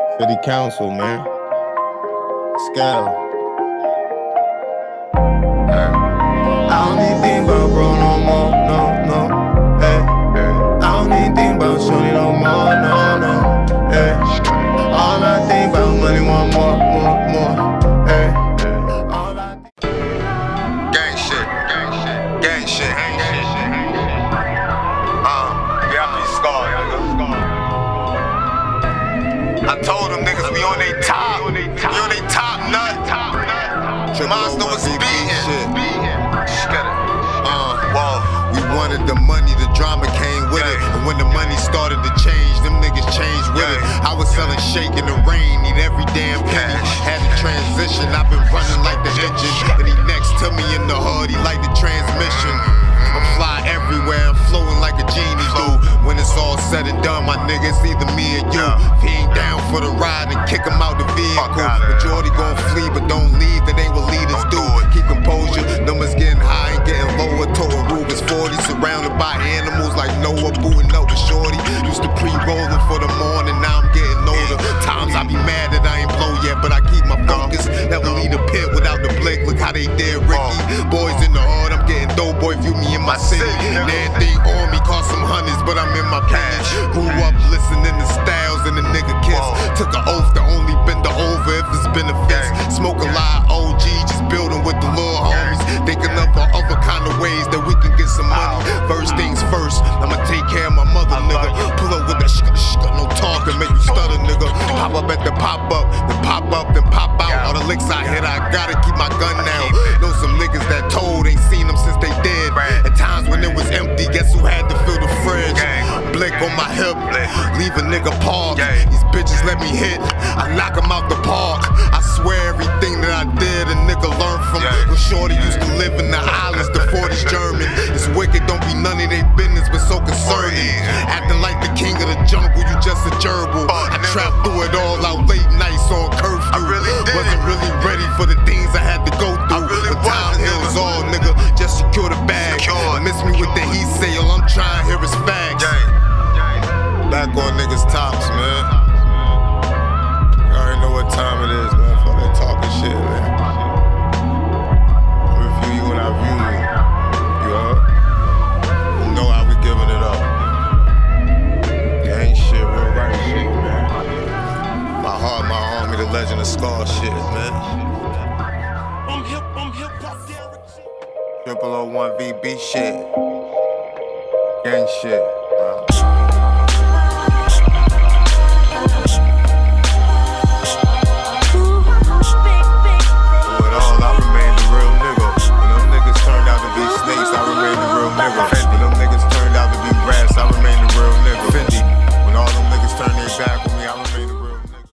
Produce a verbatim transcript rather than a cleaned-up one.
City Council, man. Scale. I don't even think about bro no more, no, no, hey. I don't even think about shorty no more, no, no, hey. All I think about money, want more, more, more, hey. All I think gang shit, gang shit, gang shit, gang shit. Uh, yeah, I be scarred, nigga. I told them niggas we on they top, we on they top nut. Monster was beating. Uh, well, we wanted the money, the drama came with it. And when the money started to change, them niggas changed with it. I was selling shake in the rain, need every damn penny. Had to transition, I've been running like the engine. And he next to me in the hood, he like the transmission. I'm fly everywhere, I'm flowing like a genie do. When it's all said and done, my niggas, either me or you. If he ain't down for the ride, then kick him out the vehicle. Majority gon' flee, but don't leave, that ain't what leaders do. Keep composure, numbers getting high and getting lower. Total Rubens forty, surrounded by animals like Noah, booting up with shorty. Used to pre-rolling for the morning, now I'm getting older. Times I be mad that I ain't blow yet, but I keep my focus. Never leave a pit without the blick, look how they did Ricky. Boys in the hood, I'm getting dope, boy, view me in my city. And everything on me cost some hundreds, but I'm in my pennies. Grew up listening to Styles and the nigga Kiss. Took an oath to only bend the over if it's benefits. Smoke a lot, O G, just building with the little homies. Thinking of other kind of ways that we can get some money. First things first, I'ma take care of my mother, nigga. Pull up with that shk shk, no talk and make you stutter, nigga. Pop up at the pop up, then pop up, then pop out. All the licks I hit, I gotta keep my gun now. Know some niggas that told, ain't seen them since they dead. At times when it was empty, guess who had to fill the fridge? Blick on my hip, leave a nigga park. These bitches let me hit, I knock them out the park. I swear everything that I did, a nigga learned from. When shorty used to live in the islands, the forties German. It's wicked, don't be none of they business, but so concerning. Acting like the king of the jungle, you just a gerbil. I trapped through it all out late nights on curfew. Wasn't really ready for the things I had to go through. But time heals all, nigga, just secure the bag. Miss me with the heat sale, I'm trying to hear his facts. Back on niggas' tops, man. You already know what time it is, man. Fuck that talking shit, man. I review you when I view you. You heard? You know how we giving it up. Gang shit, real right shit, man. My heart, my army, the legend of Scar shit, man. I'm hip, I'm hip hop, Derek. Triple O one V B shit. Gang shit.